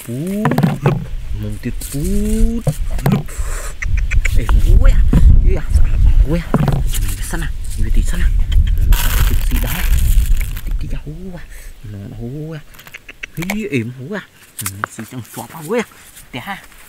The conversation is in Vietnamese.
Lụp mông tiệt lụp mua ya ya mua ya sana di sana si đó tí hú nó hú hi em hú si trong xóa hú ya té ha